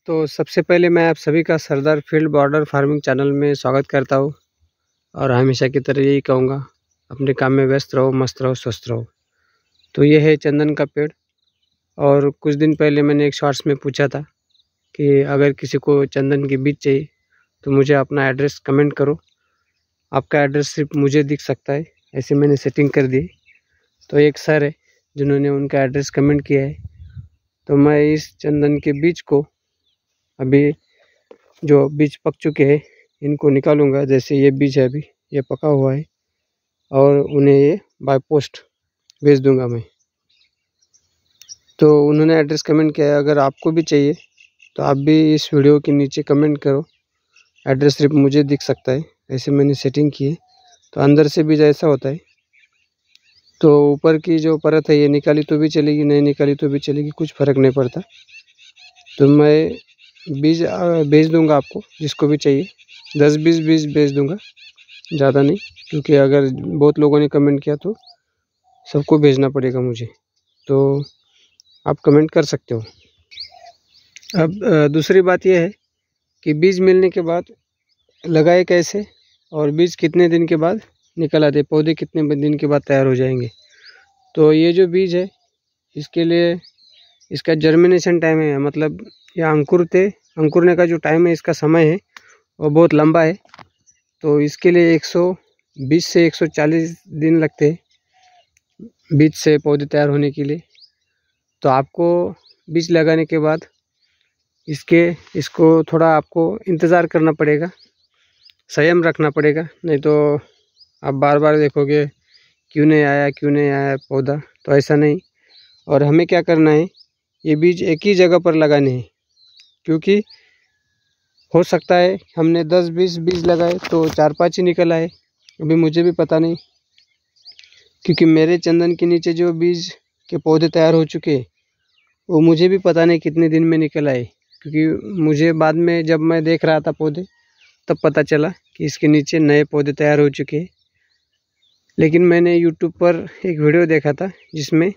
तो सबसे पहले मैं आप सभी का Sardar field border farming channel में स्वागत करता हूँ और हमेशा की तरह यही कहूँगा, अपने काम में व्यस्त रहो, मस्त रहो, स्वस्थ रहो। तो ये है चंदन का पेड़। और कुछ दिन पहले मैंने एक शॉर्ट्स में पूछा था कि अगर किसी को चंदन के बीज चाहिए तो मुझे अपना एड्रेस कमेंट करो। आपका एड्रेस सिर्फ मुझे दिख सकता है, ऐसे मैंने सेटिंग कर दी। तो एक सर है जिन्होंने उनका एड्रेस कमेंट किया है। तो मैं इस चंदन के बीज को अभी जो बीज पक चुके हैं इनको निकालूंगा। जैसे ये बीज है, अभी ये पका हुआ है और उन्हें ये बाय पोस्ट भेज दूंगा मैं। तो उन्होंने एड्रेस कमेंट किया है, अगर आपको भी चाहिए तो आप भी इस वीडियो के नीचे कमेंट करो। एड्रेस सिर्फ मुझे दिख सकता है, ऐसे मैंने सेटिंग की है। तो अंदर से बीज ऐसा होता है। तो ऊपर की जो परत है ये निकाली तो भी चलेगी, नहीं निकाली तो भी चलेगी, कुछ फ़र्क नहीं पड़ता। तो मैं बीज भेज दूंगा आपको, जिसको भी चाहिए 10-20 बीज भेज दूंगा, ज़्यादा नहीं, क्योंकि अगर बहुत लोगों ने कमेंट किया तो सबको भेजना पड़ेगा मुझे। तो आप कमेंट कर सकते हो। अब दूसरी बात यह है कि बीज मिलने के बाद लगाए कैसे और बीज कितने दिन के बाद निकल आते, पौधे कितने दिन के बाद तैयार हो जाएंगे। तो ये जो बीज है इसके लिए इसका जर्मिनेशन टाइम है, मतलब यह अंकुरने का जो टाइम है, इसका समय है वो बहुत लंबा है। तो इसके लिए 120 से 140 दिन लगते हैं बीज से पौधे तैयार होने के लिए। तो आपको बीज लगाने के बाद इसको थोड़ा आपको इंतज़ार करना पड़ेगा, संयम रखना पड़ेगा, नहीं तो आप बार बार देखोगे क्यों नहीं आया पौधा। तो ऐसा नहीं। और हमें क्या करना है, ये बीज एक ही जगह पर लगाने हैं, क्योंकि हो सकता है हमने 10-20 बीज लगाए तो 4-5 ही निकल आए। अभी मुझे भी पता नहीं, क्योंकि मेरे चंदन के नीचे जो बीज के पौधे तैयार हो चुके हैं वो मुझे भी पता नहीं कितने दिन में निकल आए। क्योंकि मुझे बाद में जब मैं देख रहा था पौधे तब पता चला कि इसके नीचे नए पौधे तैयार हो चुके हैं। लेकिन मैंने यूट्यूब पर एक वीडियो देखा था जिसमें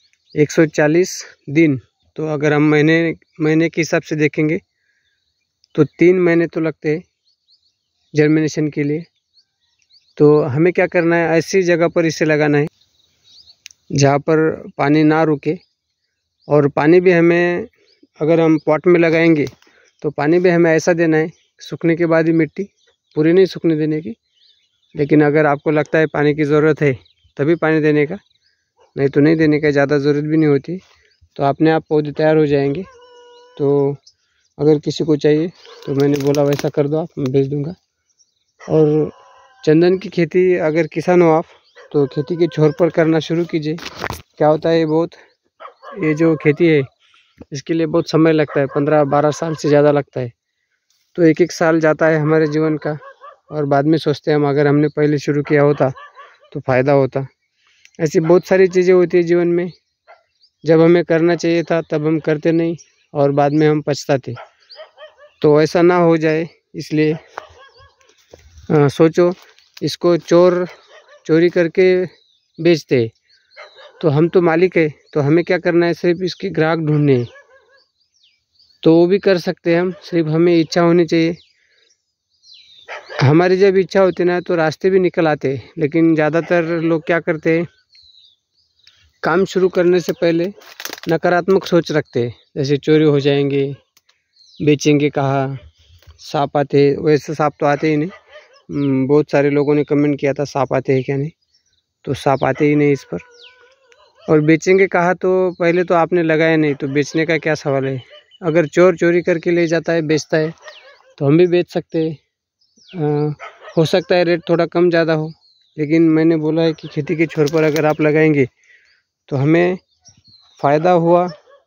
140 दिन, तो अगर हम महीने के हिसाब से देखेंगे तो 3 महीने तो लगते हैं जर्मिनेशन के लिए। तो हमें क्या करना है, ऐसी जगह पर इसे लगाना है जहाँ पर पानी ना रुके। और पानी भी हमें, अगर हम पॉट में लगाएंगे तो पानी भी हमें ऐसा देना है, सूखने के बाद ही मिट्टी पूरी नहीं सूखने देने की। लेकिन अगर आपको लगता है पानी की ज़रूरत है तभी पानी देने का, नहीं तो नहीं देने का, ज़्यादा ज़रूरत भी नहीं होती। तो अपने आप पौधे तैयार हो जाएंगे। तो अगर किसी को चाहिए तो मैंने बोला वैसा कर दो आप, मैं भेज दूँगा। और चंदन की खेती अगर किसान हो आप तो खेती के छोर पर करना शुरू कीजिए। क्या होता है, ये जो खेती है इसके लिए बहुत समय लगता है, 15-12 साल से ज़्यादा लगता है। तो एक साल जाता है हमारे जीवन का, और बाद में सोचते हैं हम अगर हमने पहले शुरू किया होता तो फ़ायदा होता। ऐसी बहुत सारी चीज़ें होती है जीवन में, जब हमें करना चाहिए था तब हम करते नहीं और बाद में हम पछताते। तो ऐसा ना हो जाए, इसलिए सोचो, इसको चोरी करके बेचते, तो हम तो मालिक है, तो हमें क्या करना है, सिर्फ इसके ग्राहक ढूंढने हैं। तो वो भी कर सकते हैं हम, सिर्फ हमें इच्छा होनी चाहिए। हमारी जब इच्छा होती ना तो रास्ते भी निकल आते। लेकिन ज़्यादातर लोग क्या करते हैं, काम शुरू करने से पहले नकारात्मक सोच रखते हैं, जैसे चोरी हो जाएंगे, बेचेंगे कहाँ, सांप आते। वैसे सांप तो आते ही नहीं, बहुत सारे लोगों ने कमेंट किया था सांप आते हैं क्या, नहीं तो सांप आते ही नहीं इस पर। और बेचेंगे कहाँ, तो पहले तो आपने लगाया नहीं तो बेचने का क्या सवाल है। अगर चोर चोरी करके ले जाता है, बेचता है, तो हम भी बेच सकते हैं। हो सकता है रेट थोड़ा कम ज़्यादा हो, लेकिन मैंने बोला है कि खेती के छोर पर अगर आप लगाएंगे तो हमें फ़ायदा हुआ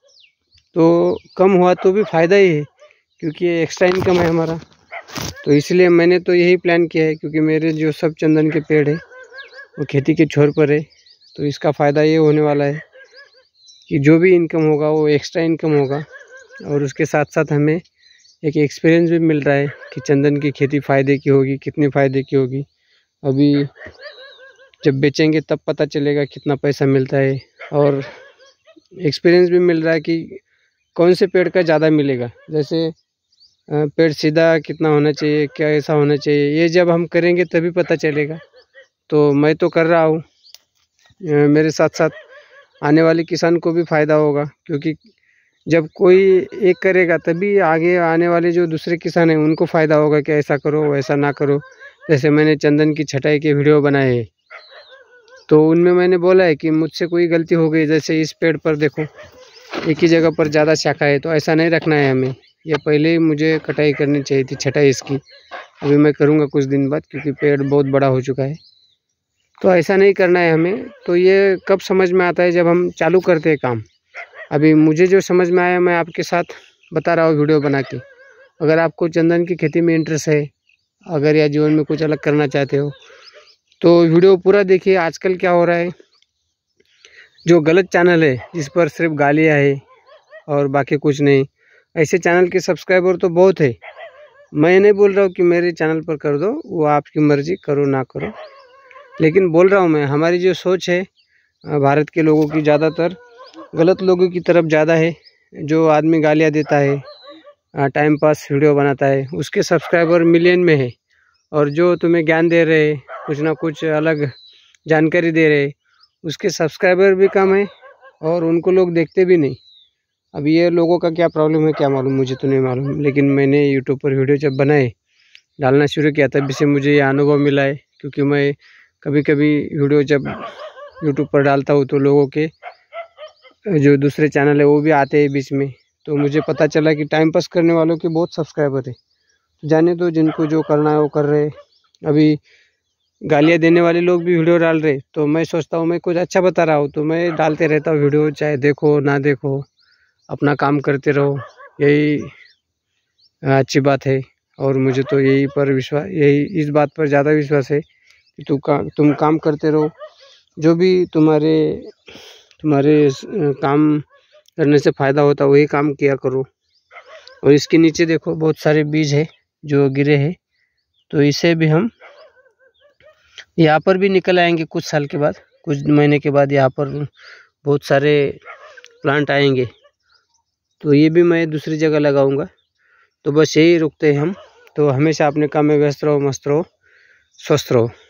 तो कम हुआ तो भी फ़ायदा ही है, क्योंकि ये एक्स्ट्रा इनकम है हमारा। तो इसलिए मैंने तो यही प्लान किया है, क्योंकि मेरे जो सब चंदन के पेड़ है वो खेती के छोर पर है। तो इसका फ़ायदा ये होने वाला है कि जो भी इनकम होगा वो एक्स्ट्रा इनकम होगा, और उसके साथ साथ हमें एक एक्सपीरियंस भी मिल रहा है कि चंदन की खेती फ़ायदे की होगी, कितने फ़ायदे की होगी। अभी जब बेचेंगे तब पता चलेगा कितना पैसा मिलता है, और एक्सपीरियंस भी मिल रहा है कि कौन से पेड़ का ज़्यादा मिलेगा, जैसे पेड़ सीधा कितना होना चाहिए, क्या ऐसा होना चाहिए, ये जब हम करेंगे तभी पता चलेगा। तो मैं तो कर रहा हूँ, मेरे साथ साथ आने वाले किसान को भी फ़ायदा होगा, क्योंकि जब कोई एक करेगा तभी आगे आने वाले जो दूसरे किसान हैं उनको फ़ायदा होगा कि ऐसा करो वैसा ना करो। जैसे मैंने चंदन की छटाई के वीडियो बनाए हैं, तो उनमें मैंने बोला है कि मुझसे कोई गलती हो गई, जैसे इस पेड़ पर देखो एक ही जगह पर ज़्यादा शाखा है, तो ऐसा नहीं रखना है हमें। ये पहले ही मुझे कटाई करनी चाहिए थी, छटाई इसकी। अभी मैं करूँगा कुछ दिन बाद, क्योंकि पेड़ बहुत बड़ा हो चुका है। तो ऐसा नहीं करना है हमें। तो ये कब समझ में आता है, जब हम चालू करते हैं काम। अभी मुझे जो समझ में आया मैं आपके साथ बता रहा हूँ वीडियो बना के। अगर आपको चंदन की खेती में इंटरेस्ट है, अगर या जीवन में कुछ अलग करना चाहते हो, तो वीडियो पूरा देखिए। आजकल क्या हो रहा है, जो गलत चैनल है जिस पर सिर्फ गालियाँ है और बाकी कुछ नहीं, ऐसे चैनल के सब्सक्राइबर तो बहुत है। मैं नहीं बोल रहा हूँ कि मेरे चैनल पर कर दो, वो आपकी मर्ज़ी, करो ना करो, लेकिन बोल रहा हूँ मैं, हमारी जो सोच है भारत के लोगों की ज़्यादातर गलत लोगों की तरफ ज़्यादा है। जो आदमी गालियाँ देता है, टाइम पास वीडियो बनाता है, उसके सब्सक्राइबर मिलियन में है। और जो तुम्हें ज्ञान दे रहे, कुछ ना कुछ अलग जानकारी दे रहे, उसके सब्सक्राइबर भी कम है और उनको लोग देखते भी नहीं। अब ये लोगों का क्या प्रॉब्लम है क्या मालूम, मुझे तो नहीं मालूम, लेकिन मैंने यूट्यूब पर वीडियो जब बनाए, डालना शुरू किया, तभी से मुझे ये अनुभव मिला है। क्योंकि मैं कभी कभी वीडियो जब यूट्यूब पर डालता हूँ तो लोगों के जो दूसरे चैनल है वो भी आते हैं बीच में, तो मुझे पता चला कि टाइम पास करने वालों के बहुत सब्सक्राइबर है। जाने दो, जिनको जो करना है वो कर रहे। अभी गालियाँ देने वाले लोग भी वीडियो डाल रहे, तो मैं सोचता हूँ मैं कुछ अच्छा बता रहा हूँ तो मैं डालते रहता हूँ वीडियो, चाहे देखो ना देखो, अपना काम करते रहो, यही अच्छी बात है। और मुझे तो यही पर विश्वास, यही इस बात पर ज़्यादा विश्वास है कि तुम काम करते रहो। जो भी तुम्हारे काम करने से फ़ायदा होता है वही काम किया करो। और इसके नीचे देखो बहुत सारे बीज है जो गिरे हैं, तो इसे भी हम यहाँ पर भी निकल आएंगे कुछ साल के बाद, कुछ महीने के बाद यहाँ पर बहुत सारे प्लांट आएंगे, तो ये भी मैं दूसरी जगह लगाऊंगा। तो बस यही रुकते हैं हम। तो हमेशा अपने काम में व्यस्त रहो, मस्त रहो, स्वस्थ रहो।